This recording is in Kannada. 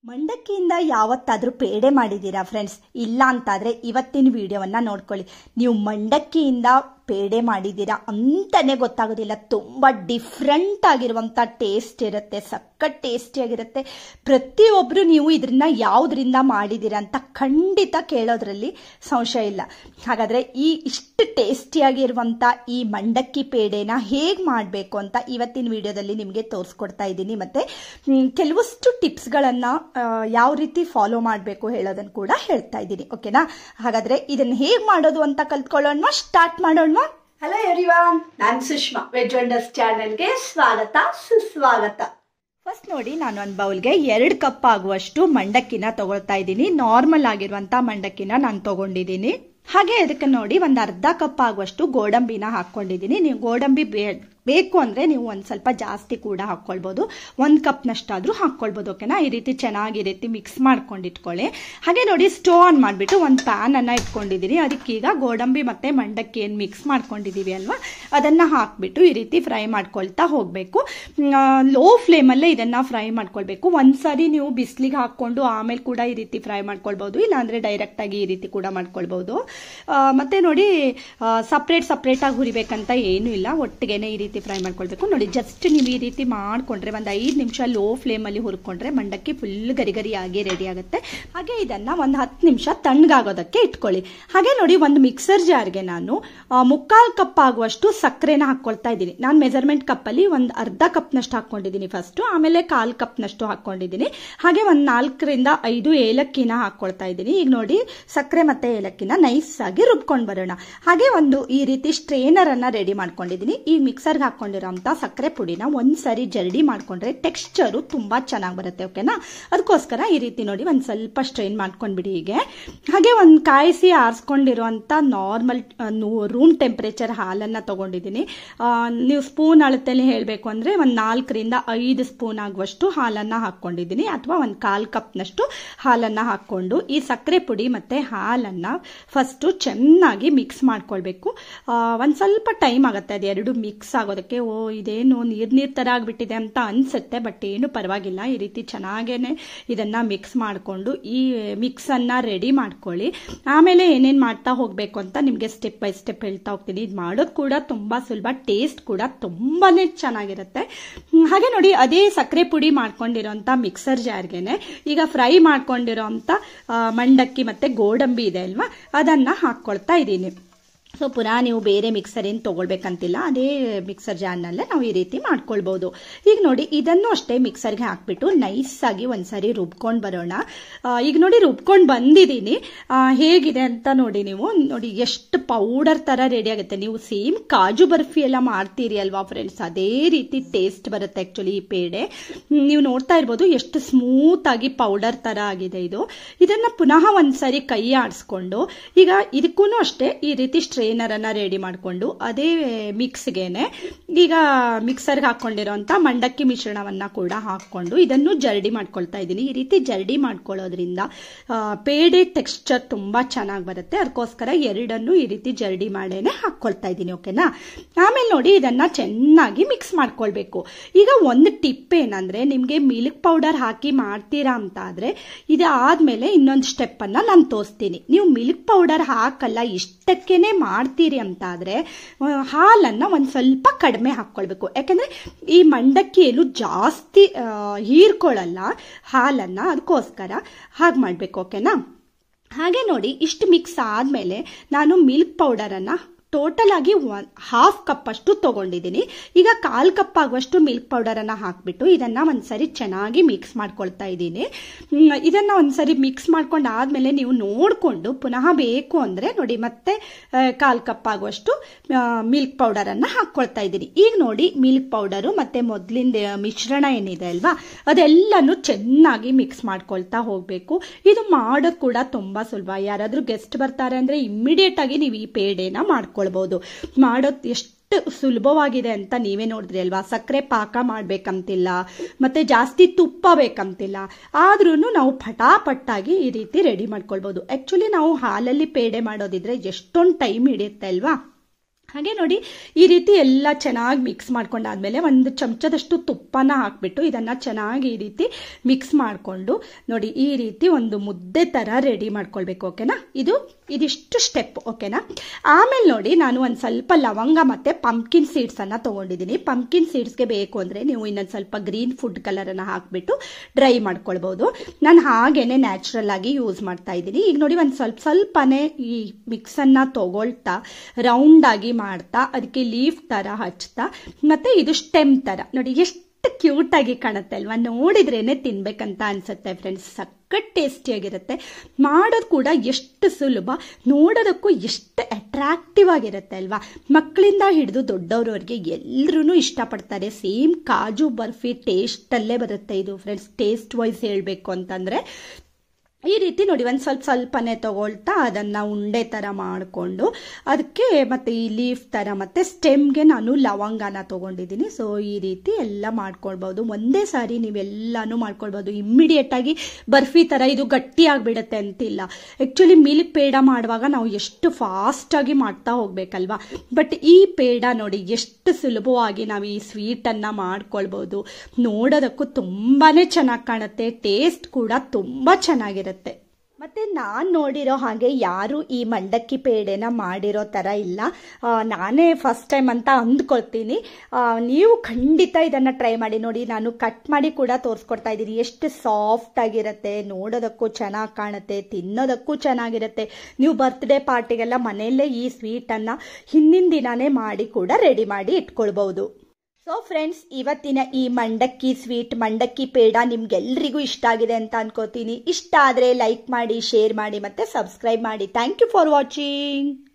ಮಂಡಕ್ಕಿಯಿಂದ ಯಾವತ್ತಾದ್ರೂ ಪೇಡೆ ಮಾಡಿದ್ದೀರಾ ಫ್ರೆಂಡ್ಸ್? ಇಲ್ಲ ಅಂತಾದ್ರೆ ಇವತ್ತಿನ ವಿಡಿಯೋವನ್ನ ನೋಡ್ಕೊಳ್ಳಿ. ನೀವು ಮಂಡಕ್ಕಿಯಿಂದ ಪೇಡೆ ಮಾಡಿದ್ದೀರಾ ಅಂತಾನೆ ಗೊತ್ತಾಗೋದಿಲ್ಲ. ತುಂಬಾ ಡಿಫ್ರೆಂಟ್ ಆಗಿರುವಂತ ಟೇಸ್ಟ್ ಇರುತ್ತೆ, ಸಖತ್ ಟೇಸ್ಟಿಯಾಗಿರುತ್ತೆ. ಪ್ರತಿಯೊಬ್ರು ನೀವು ಇದನ್ನ ಯಾವ್ದ್ರಿಂದ ಮಾಡಿದ್ದೀರಾ ಅಂತ ಖಂಡಿತ ಕೇಳೋದ್ರಲ್ಲಿ ಸಂಶಯ ಇಲ್ಲ. ಹಾಗಾದ್ರೆ ಇಷ್ಟು ಟೇಸ್ಟಿಯಾಗಿರುವಂತ ಈ ಮಂಡಕ್ಕಿ ಪೇಡೆನ ಹೇಗ್ ಮಾಡಬೇಕು ಅಂತ ಇವತ್ತಿನ ವಿಡಿಯೋದಲ್ಲಿ ನಿಮಗೆ ತೋರಿಸ್ಕೊಡ್ತಾ ಇದ್ದೀನಿ. ಮತ್ತೆ ಕೆಲವಷ್ಟು ಟಿಪ್ಸ್ಗಳನ್ನ ಯಾವ ರೀತಿ ಫಾಲೋ ಮಾಡಬೇಕು ಹೇಳೋದನ್ನ ಕೂಡ ಹೇಳ್ತಾ ಇದ್ದೀನಿ. ಓಕೆನಾ? ಹಾಗಾದ್ರೆ ಇದನ್ನ ಹೇಗ್ ಮಾಡೋದು ಅಂತ ಕಲ್ತ್ಕೊಳ್ಳೋಣ, ಸ್ಟಾರ್ಟ್ ಮಾಡೋಣ. ಹಲೋ ಎವ್ರಿವಾನ್, ನಾನು ಸುಷ್ಮಾ. ವೆಜ್ ವಂಡರ್ಸ್ ಚಾನೆಲ್ಗೆ ಸ್ವಾಗತ, ಸುಸ್ವಾಗತ. ಫಸ್ಟ್ ನೋಡಿ, ನಾನು ಒಂದು ಬೌಲ್ಗೆ 2 ಕಪ್ ಆಗುವಷ್ಟು ಮಂಡಕ್ಕಿನ ತಗೊಳ್ತಾ ಇದ್ದೀನಿ. ನಾರ್ಮಲ್ ಆಗಿರುವಂತ ಮಂಡಕ್ಕಿನ ನಾನು ತಗೊಂಡಿದ್ದೀನಿ. ಹಾಗೆ ಅದಕ್ಕೆ ನೋಡಿ ಒಂದು ಅರ್ಧ ಕಪ್ ಆಗುವಷ್ಟು ಗೋಡಂಬಿನ ಹಾಕೊಂಡಿದ್ದೀನಿ. ನೀವು ಗೋಡಂಬಿ ಬೇಕು ಅಂದ್ರೆ ನೀವು ಒಂದ್ ಸ್ವಲ್ಪ ಜಾಸ್ತಿ ಕೂಡ ಹಾಕೊಳ್ಬಹುದು, 1 ಕಪ್ ನಷ್ಟಾದ್ರೂ ಹಾಕೊಳ್ಬಹುದು. ಓಕೆನಾ? ಈ ರೀತಿ ಚೆನ್ನಾಗಿ ರೀತಿ ಮಿಕ್ಸ್ ಮಾಡ್ಕೊಂಡು ಇಟ್ಕೊಳ್ಳಿ. ಹಾಗೆ ನೋಡಿ, ಸ್ಟವ್ ಆನ್ ಮಾಡ್ಬಿಟ್ಟು ಒಂದು ಪ್ಯಾನ್ ಅನ್ನ ಇಟ್ಕೊಂಡಿದ್ದೀನಿ. ಅದಕ್ಕೀಗ ಗೋಡಂಬಿ ಮತ್ತೆ ಮಂಡಕ್ಕಿ ಏನ್ ಮಿಕ್ಸ್ ಮಾಡ್ಕೊಂಡಿದೀವಿ ಅಲ್ವಾ, ಅದನ್ನ ಹಾಕ್ಬಿಟ್ಟು ಈ ರೀತಿ ಫ್ರೈ ಮಾಡ್ಕೊಳ್ತಾ ಹೋಗ್ಬೇಕು. ಲೋ ಫ್ಲೇಮ್ ಅಲ್ಲೇ ಇದನ್ನ ಫ್ರೈ ಮಾಡ್ಕೊಳ್ಬೇಕು. ಒಂದ್ಸರಿ ನೀವು ಬಿಸಿಲಿಗೆ ಹಾಕೊಂಡು ಆಮೇಲೆ ಕೂಡ ಈ ರೀತಿ ಫ್ರೈ ಮಾಡ್ಕೊಳ್ಬಹುದು, ಇಲ್ಲಾಂದ್ರೆ ಡೈರೆಕ್ಟ್ ಆಗಿ ಈ ರೀತಿ ಕೂಡ ಮಾಡ್ಕೊಳ್ಬಹುದು. ಮತ್ತೆ ನೋಡಿ, ಸಪ್ರೇಟ್ ಆಗಿ ಹುರಿಬೇಕಂತ ಏನು ಇಲ್ಲ, ಒಟ್ಟಿಗೆನೆ ಈ ರೀತಿ ಫ್ರೈ ಮಾಡ್ಕೊಳ್ಬೇಕು. ನೋಡಿ, ಜಸ್ಟ್ ನೀವು ಈ ರೀತಿ ಮಾಡ್ಕೊಂಡ್ರೆ ಒಂದು 5 ನಿಮಿಷ ಲೋ ಫ್ಲೇಮ್ ಅಲ್ಲಿ ಹುರ್ಕೊಂಡ್ರೆ ಮಂಡಕ್ಕಿ ಫುಲ್ ಗರಿ ಆಗಿ ರೆಡಿ ಆಗುತ್ತೆ. ಹಾಗೆ ಇದನ್ನ ಒಂದು 10 ನಿಮಿಷ ತಣ್ಣಗಾಗೋದಕ್ಕೆ ಇಟ್ಕೊಳ್ಳಿ. ಹಾಗೆ ನೋಡಿ, ಒಂದು ಮಿಕ್ಸರ್ ಜಾರ್ಗೆ ನಾನು 3/4 ಕಪ್ ಆಗುವಷ್ಟು ಸಕ್ಕರೆನ ಹಾಕೊಳ್ತಾ ಇದ್ದೀನಿ. ನಾನು ಮೆಜರ್ಮೆಂಟ್ ಕಪ್ ಅಲ್ಲಿ ಒಂದು ಅರ್ಧ ಕಪ್ ನಷ್ಟು ಹಾಕೊಂಡಿದ್ದೀನಿ ಫಸ್ಟ್, ಆಮೇಲೆ 1/4 ಕಪ್ ನಷ್ಟು ಹಾಕೊಂಡಿದ್ದೀನಿ. ಹಾಗೆ ಒಂದು 4 ರಿಂದ 5 ಏಲಕ್ಕಿನ ಹಾಕೊಳ್ತಾ ಇದ್ದೀನಿ. ಈಗ ನೋಡಿ, ಸಕ್ಕರೆ ಮತ್ತೆ ಏಲಕ್ಕಿನ ನೈಸ್ ಆಗಿ ರುಬ್ಕೊಂಡು ಬರೋಣ. ಹಾಗೆ ಒಂದು ಈ ರೀತಿ ಸ್ಟ್ರೇನರ್ ಅನ್ನ ರೆಡಿ ಮಾಡ್ಕೊಂಡಿದ್ದೀನಿ. ಈ ಮಿಕ್ಸರ್ ಹಾಕೊಂಡಿರೋಂತ ಸಕ್ಕರೆ ಪುಡಿನ ಒಂದ್ಸರಿ ಜರಡಿ ಮಾಡ್ಕೊಂಡ್ರೆ ಟೆಕ್ಸ್ಚರು ತುಂಬಾ ಚೆನ್ನಾಗಿ ಬರುತ್ತೆ. ಓಕೆನಾ? ಅದಕ್ಕೋಸ್ಕರ ಈ ರೀತಿ ನೋಡಿ ಒಂದ್ ಸ್ವಲ್ಪ ಸ್ಟ್ರೈನ್ ಮಾಡ್ಕೊಂಡ್ಬಿಡಿ ಹೀಗೆ. ಹಾಗೆ ಒಂದು ಕಾಯಿಸಿ ಆರಿಸ್ಕೊಂಡಿರುವಂತ ನಾರ್ಮಲ್ ರೂಮ್ ಟೆಂಪರೇಚರ್ ಹಾಲನ್ನ ತಗೊಂಡಿದ್ದೀನಿ. ನೀವು ಸ್ಪೂನ್ ಅಳತೆಯಲ್ಲಿ ಹೇಳ್ಬೇಕು ಅಂದ್ರೆ ಒಂದ್ 4 ರಿಂದ 5 ಸ್ಪೂನ್ ಆಗುವಷ್ಟು ಹಾಲನ್ನ ಹಾಕೊಂಡಿದ್ದೀನಿ, ಅಥವಾ ಒಂದು 1/4 ಕಪ್ ನಷ್ಟು ಹಾಲನ್ನ ಹಾಕೊಂಡು ಈ ಸಕ್ಕರೆ ಪುಡಿ ಮತ್ತೆ ಹಾಲನ್ನ ಫಸ್ಟ್ ಚೆನ್ನಾಗಿ ಮಿಕ್ಸ್ ಮಾಡ್ಕೊಳ್ಬೇಕು. ಒಂದ್ ಸ್ವಲ್ಪ ಟೈಮ್ ಆಗುತ್ತೆ ಅದೆರಡು ಮಿಕ್ಸ್ ಆಗೋದಕ್ಕೆ. ಇದೇನು ನೀರ್ ತರ ಆಗ್ಬಿಟ್ಟಿದೆ ಅಂತ ಅನ್ಸುತ್ತೆ, ಬಟ್ ಏನು ಪರವಾಗಿಲ್ಲ. ಈ ರೀತಿ ಚೆನ್ನಾಗೇನೆ ಇದನ್ನ ಮಿಕ್ಸ್ ಮಾಡ್ಕೊಂಡು ಈ ಮಿಕ್ಸ್ ಅನ್ನ ರೆಡಿ ಮಾಡ್ಕೊಳ್ಳಿ. ಆಮೇಲೆ ಏನೇನ್ ಮಾಡ್ತಾ ಹೋಗ್ಬೇಕು ಅಂತ ನಿಮ್ಗೆ ಸ್ಟೆಪ್ ಬೈ ಸ್ಟೆಪ್ ಹೇಳ್ತಾ ಹೋಗ್ತೀನಿ. ಇದು ಮಾಡೋದು ಕೂಡ ತುಂಬಾ ಸುಲಭ, ಟೇಸ್ಟ್ ಕೂಡ ತುಂಬಾನೇ ಚೆನ್ನಾಗಿರುತ್ತೆ. ಹಾಗೆ ನೋಡಿ, ಅದೇ ಸಕ್ಕರೆ ಪುಡಿ ಮಾಡ್ಕೊಂಡಿರೋಂತ ಮಿಕ್ಸರ್ ಜಾರ್ಗೆನೆ ಈಗ ಫ್ರೈ ಮಾಡ್ಕೊಂಡಿರೋಂತ ಮಂಡಕ್ಕಿ ಮತ್ತೆ ಗೋಡಂಬಿ ಇದೆ ಅಲ್ವಾ, ಅದನ್ನ ಹಾಕೊಳ್ತಾ ಇದ್ದೀನಿ. ಸೊ ಪುನಃ ನೀವು ಬೇರೆ ಮಿಕ್ಸರ್ ಏನು ತಗೊಳ್ಬೇಕಂತಿಲ್ಲ, ಅದೇ ಮಿಕ್ಸರ್ ಜಾರ್ನಲ್ಲೇ ನಾವು ಈ ರೀತಿ ಮಾಡ್ಕೊಳ್ಬಹುದು. ಈಗ ನೋಡಿ, ಇದನ್ನು ಅಷ್ಟೇ ಮಿಕ್ಸರ್ಗೆ ಹಾಕ್ಬಿಟ್ಟು ನೈಸ್ ಆಗಿ ಒಂದ್ಸರಿ ರುಬ್ಕೊಂಡು ಬರೋಣ. ಈಗ ನೋಡಿ, ರುಬ್ಕೊಂಡು ಬಂದಿದ್ದೀನಿ. ಹೇಗಿದೆ ಅಂತ ನೋಡಿ. ನೀವು ನೋಡಿ ಎಷ್ಟು ಪೌಡರ್ ತರ ರೆಡಿ ಆಗುತ್ತೆ. ನೀವು ಸೇಮ್ ಕಾಜು ಬರ್ಫಿ ಎಲ್ಲ ಮಾಡ್ತೀರಿ ಅಲ್ವಾ ಫ್ರೆಂಡ್ಸ್, ಅದೇ ರೀತಿ ಟೇಸ್ಟ್ ಬರುತ್ತೆ ಆಕ್ಚುಲಿ ಈ ಪೇಡೆ. ನೀವು ನೋಡ್ತಾ ಇರ್ಬೋದು ಎಷ್ಟು ಸ್ಮೂತ್ ಆಗಿ ಪೌಡರ್ ತರ ಆಗಿದೆ ಇದು. ಇದನ್ನ ಪುನಃ ಒಂದ್ಸರಿ ಕೈ ಆಡಿಸ್ಕೊಂಡು ಈಗ ಇದಕ್ಕೂ ಅಷ್ಟೇ ಈ ರೀತಿ ಸ್ಟ್ರೇನರ್ ಅನ್ನ ರೆಡಿ ಮಾಡ್ಕೊಂಡು ಅದೇ ಮಿಕ್ಸ್ಗೆನೆ ಈಗ ಮಿಕ್ಸರ್ಗೆ ಹಾಕೊಂಡಿರೋಂತ ಮಂಡಕ್ಕಿ ಮಿಶ್ರಣವನ್ನ ಕೂಡ ಹಾಕೊಂಡು ಇದನ್ನು ಜರಡಿ ಮಾಡ್ಕೊಳ್ತಾ ಇದ್ದೀನಿ. ಈ ರೀತಿ ಜರಡಿ ಮಾಡ್ಕೊಳ್ಳೋದ್ರಿಂದ ಪೇಡೆ ಟೆಕ್ಸ್ಚರ್ ತುಂಬಾ ಚೆನ್ನಾಗಿ ಬರುತ್ತೆ. ಅದಕ್ಕೋಸ್ಕರ ಎರಡನ್ನು ಈ ರೀತಿ ಜರಡಿ ಮಾಡೇನೆ ಹಾಕೊಳ್ತಾ ಇದ್ದೀನಿ. ಓಕೆನಾ? ಆಮೇಲೆ ನೋಡಿ, ಇದನ್ನ ಚೆನ್ನಾಗಿ ಮಿಕ್ಸ್ ಮಾಡ್ಕೊಳ್ಬೇಕು. ಈಗ ಒಂದು ಟಿಪ್ ಏನಂದ್ರೆ, ನಿಮ್ಗೆ ಮಿಲ್ಕ್ ಪೌಡರ್ ಹಾಕಿ ಮಾಡ್ತೀರಾ ಅಂತ ಆದ್ರೆ ಇದಾದ್ಮೇಲೆ ಇನ್ನೊಂದು ಸ್ಟೆಪ್ ಅನ್ನ ನಾನು ತೋರಿಸ್ತೀನಿ. ನೀವು ಮಿಲ್ಕ್ ಪೌಡರ್ ಹಾಕಲ್ಲ, ಇಷ್ಟಕ್ಕೇನೆ ಮಾಡ್ತೀರಿ ಅಂತ ಆದ್ರೆ ಹಾಲನ್ನ ಒಂದ್ ಸ್ವಲ್ಪ ಕಡಿಮೆ ಹಾಕೊಳ್ಬೇಕು. ಯಾಕಂದ್ರೆ ಈ ಮಂಡಕ್ಕಿ ಏನು ಜಾಸ್ತಿ ಹೀರ್ಕೊಳ್ಳಲ್ಲ ಹಾಲನ್ನ, ಅದಕ್ಕೋಸ್ಕರ ಹಾಗೆ ಮಾಡ್ಬೇಕು. ಓಕೆನಾ? ಹಾಗೆ ನೋಡಿ, ಇಷ್ಟು ಮಿಕ್ಸ್ ಆದ್ಮೇಲೆ ನಾನು ಮಿಲ್ಕ್ ಪೌಡರ್ ಅನ್ನ ಟೋಟಲ್ ಆಗಿ 1/2 ಕಪ್ ಅಷ್ಟು ತಗೊಂಡಿದ್ದೀನಿ. ಈಗ 1/4 ಕಪ್ ಆಗುವಷ್ಟು ಮಿಲ್ಕ್ ಪೌಡರ್ ಅನ್ನ ಹಾಕ್ಬಿಟ್ಟು ಇದನ್ನ ಒಂದ್ಸರಿ ಚೆನ್ನಾಗಿ ಮಿಕ್ಸ್ ಮಾಡ್ಕೊಳ್ತಾ ಇದ್ದೀನಿ. ಇದನ್ನ ಒಂದ್ಸರಿ ಮಿಕ್ಸ್ ಮಾಡ್ಕೊಂಡು ಆದ್ಮೇಲೆ ನೀವು ನೋಡ್ಕೊಂಡು ಪುನಃ ಬೇಕು ಅಂದ್ರೆ ನೋಡಿ ಮತ್ತೆ 1/4 ಕಪ್ ಆಗುವಷ್ಟು ಮಿಲ್ಕ್ ಪೌಡರ್ ಅನ್ನ ಹಾಕೊಳ್ತಾ ಇದ್ದೀನಿ. ಈಗ ನೋಡಿ, ಮಿಲ್ಕ್ ಪೌಡರು ಮತ್ತೆ ಮೊದ್ಲಿಂದ ಮಿಶ್ರಣ ಏನಿದೆ ಅಲ್ವಾ, ಅದೆಲ್ಲಾನು ಚೆನ್ನಾಗಿ ಮಿಕ್ಸ್ ಮಾಡ್ಕೊಳ್ತಾ ಹೋಗ್ಬೇಕು. ಇದು ಮಾಡೋದು ಕೂಡ ತುಂಬಾ ಸುಲಭ. ಯಾರಾದ್ರೂ ಗೆಸ್ಟ್ ಬರ್ತಾರೆ ಅಂದ್ರೆ ಇಮ್ಮಿಡಿಯೇಟ್ ಆಗಿ ನೀವು ಈ ಪೇಡೆನ ಮಾಡ್ಕೊಳ್ಬಹುದು. ಮಾಡೋದು ಎಷ್ಟು ಸುಲಭವಾಗಿದೆ ಅಂತ ನೀವೇ ನೋಡಿದ್ರಿ ಅಲ್ವಾ. ಸಕ್ಕರೆ ಪಾಕ ಮಾಡ್ಬೇಕಂತಿಲ್ಲ, ಮತ್ತೆ ಜಾಸ್ತಿ ತುಪ್ಪ ಬೇಕಂತಿಲ್ಲ, ಆದ್ರೂ ನಾವು ಪಟಾಪಟ್ಟಾಗಿ ಈ ರೀತಿ ರೆಡಿ ಮಾಡ್ಕೊಳ್ಬಹುದು. ಆಕ್ಚುಲಿ ನಾವು ಹಾಲಲ್ಲಿ ಪೇಡೆ ಮಾಡೋದಿದ್ರೆ ಎಷ್ಟೊಂದು ಟೈಮ್ ಹಿಡಿಯುತ್ತೆ ಅಲ್ವಾ. ಹಾಗೆ ನೋಡಿ ಈ ರೀತಿ ಎಲ್ಲ ಚೆನ್ನಾಗಿ ಮಿಕ್ಸ್ ಮಾಡ್ಕೊಂಡಾದ್ಮೇಲೆ ಒಂದು ಚಮಚದಷ್ಟು ತುಪ್ಪನ ಹಾಕ್ಬಿಟ್ಟು ಇದನ್ನು ಚೆನ್ನಾಗಿ ಈ ರೀತಿ ಮಿಕ್ಸ್ ಮಾಡಿಕೊಂಡು ನೋಡಿ ಈ ರೀತಿ ಒಂದು ಮುದ್ದೆ ಥರ ರೆಡಿ ಮಾಡ್ಕೊಳ್ಬೇಕು. ಓಕೆನಾ, ಇದಿಷ್ಟು ಸ್ಟೆಪ್. ಓಕೆನಾ, ಆಮೇಲೆ ನೋಡಿ ನಾನು ಒಂದು ಸ್ವಲ್ಪ ಲವಂಗ ಮತ್ತು ಪಂಪ್ಕಿನ್ ಸೀಡ್ಸನ್ನು ತೊಗೊಂಡಿದ್ದೀನಿ. ಪಂಪ್ಕಿನ್ ಸೀಡ್ಸ್ಗೆ ಬೇಕು ಅಂದರೆ ನೀವು ಇನ್ನೊಂದು ಸ್ವಲ್ಪ ಗ್ರೀನ್ ಫುಡ್ ಕಲರನ್ನು ಹಾಕಿಬಿಟ್ಟು ಡ್ರೈ ಮಾಡ್ಕೊಳ್ಬೋದು. ನಾನು ಹಾಗೇನೆ ನ್ಯಾಚುರಲ್ ಆಗಿ ಯೂಸ್ ಮಾಡ್ತಾ ಇದ್ದೀನಿ. ಈಗ ನೋಡಿ ಒಂದು ಸ್ವಲ್ಪನೇ ಈ ಮಿಕ್ಸನ್ನು ತಗೊಳ್ತಾ ರೌಂಡಾಗಿ ಮಾಡ್ತಾ ಅದಕ್ಕೆ ಲೀಫ್ ಥರ ಹಚ್ತಾ ಮತ್ತು ಇದು ಸ್ಟೆಮ್ ಥರ ನೋಡಿ ಎಷ್ಟು ಕ್ಯೂಟಾಗಿ ಕಾಣುತ್ತೆ ಅಲ್ವಾ, ನೋಡಿದ್ರೇನೆ ತಿನ್ಬೇಕಂತ ಅನ್ಸುತ್ತೆ ಫ್ರೆಂಡ್ಸ್. ಸಖತ್ ಟೇಸ್ಟಿಯಾಗಿರುತ್ತೆ, ಮಾಡೋದು ಕೂಡ ಎಷ್ಟು ಸುಲಭ, ನೋಡೋದಕ್ಕೂ ಎಷ್ಟು ಅಟ್ರಾಕ್ಟಿವ್ ಆಗಿರುತ್ತೆ ಅಲ್ವಾ. ಮಕ್ಕಳಿಂದ ಹಿಡಿದು ದೊಡ್ಡವ್ರವ್ರಿಗೆ ಎಲ್ಲರೂ ಇಷ್ಟಪಡ್ತಾರೆ. ಸೇಮ್ ಕಾಜು ಬರ್ಫಿ ಟೇಸ್ಟಲ್ಲೇ ಬರುತ್ತೆ ಇದು ಫ್ರೆಂಡ್ಸ್. ಟೇಸ್ಟ್ ವೈಸ್ ಹೇಳಬೇಕು ಅಂತಂದರೆ ಈ ರೀತಿ ನೋಡಿ ಒಂದು ಸ್ವಲ್ಪನೇ ತಗೊಳ್ತಾ ಅದನ್ನು ಉಂಡೆ ಥರ ಮಾಡಿಕೊಂಡು ಅದಕ್ಕೆ ಮತ್ತು ಈ ಲೀಫ್ ಥರ ಮತ್ತು ಸ್ಟೆಮ್ಗೆ ನಾನು ಲವಂಗನ ತೊಗೊಂಡಿದ್ದೀನಿ. ಸೊ ಈ ರೀತಿ ಎಲ್ಲ ಮಾಡ್ಕೊಳ್ಬೋದು. ಒಂದೇ ಸಾರಿ ನೀವೆಲ್ಲನೂ ಮಾಡ್ಕೊಳ್ಬೋದು. ಇಮ್ಮಿಡಿಯೇಟಾಗಿ ಬರ್ಫಿ ಥರ ಇದು ಗಟ್ಟಿಯಾಗಿಬಿಡುತ್ತೆ ಅಂತಿಲ್ಲ. ಆ್ಯಕ್ಚುಲಿ ಮಿಲ್ಕ್ ಪೇಡ ಮಾಡುವಾಗ ನಾವು ಎಷ್ಟು ಫಾಸ್ಟಾಗಿ ಮಾಡ್ತಾ ಹೋಗ್ಬೇಕಲ್ವಾ, ಬಟ್ ಈ ಪೇಡ ನೋಡಿ ಎಷ್ಟು ಸುಲಭವಾಗಿ ನಾವು ಈ ಸ್ವೀಟನ್ನು ಮಾಡ್ಕೊಳ್ಬೋದು. ನೋಡೋದಕ್ಕೂ ತುಂಬಾ ಚೆನ್ನಾಗಿ ಕಾಣುತ್ತೆ, ಟೇಸ್ಟ್ ಕೂಡ ತುಂಬ ಚೆನ್ನಾಗಿರುತ್ತೆ. ಮತ್ತೆ ನಾನು ನೋಡಿರೋ ಹಾಗೆ ಯಾರು ಈ ಮಂಡಕ್ಕಿ ಪೇಡೆನ ಮಾಡಿರೋ ಥರ ಇಲ್ಲ. ನಾನೇ ಫಸ್ಟ್ ಟೈಮ್ ಅಂತ ಅಂದ್ಕೊಳ್ತೀನಿ. ನೀವು ಖಂಡಿತ ಇದನ್ನು ಟ್ರೈ ಮಾಡಿ ನೋಡಿ. ನಾನು ಕಟ್ ಮಾಡಿ ಕೂಡ ತೋರಿಸ್ಕೊಡ್ತಾ ಇದ್ದೀನಿ. ಎಷ್ಟು ಸಾಫ್ಟ್ ಆಗಿರುತ್ತೆ, ನೋಡೋದಕ್ಕೂ ಚೆನ್ನಾಗಿ ಕಾಣುತ್ತೆ, ತಿನ್ನೋದಕ್ಕೂ ಚೆನ್ನಾಗಿರುತ್ತೆ. ನೀವು ಬರ್ತ್ಡೇ ಪಾರ್ಟಿಗೆಲ್ಲ ಮನೆಯಲ್ಲೇ ಈ ಸ್ವೀಟನ್ನು ಹಿಂದಿನ ದಿನಾನೇ ಮಾಡಿ ಕೂಡ ರೆಡಿ ಮಾಡಿ ಇಟ್ಕೊಳ್ಬಹುದು. ಸೊ ಫ್ರೆಂಡ್ಸ್, ಇವತ್ತಿನ ಈ ಮಂಡಕ್ಕಿ ಸ್ವೀಟ್, ಮಂಡಕ್ಕಿ ಪೇಡ ನಿಮ್ಗೆಲ್ರಿಗೂ ಇಷ್ಟ ಆಗಿದೆ ಅಂತ ಅನ್ಕೋತೀನಿ. ಇಷ್ಟ ಆದರೆ ಲೈಕ್ ಮಾಡಿ, ಶೇರ್ ಮಾಡಿ ಮತ್ತು ಸಬ್ಸ್ಕ್ರೈಬ್ ಮಾಡಿ. Thank you for watching.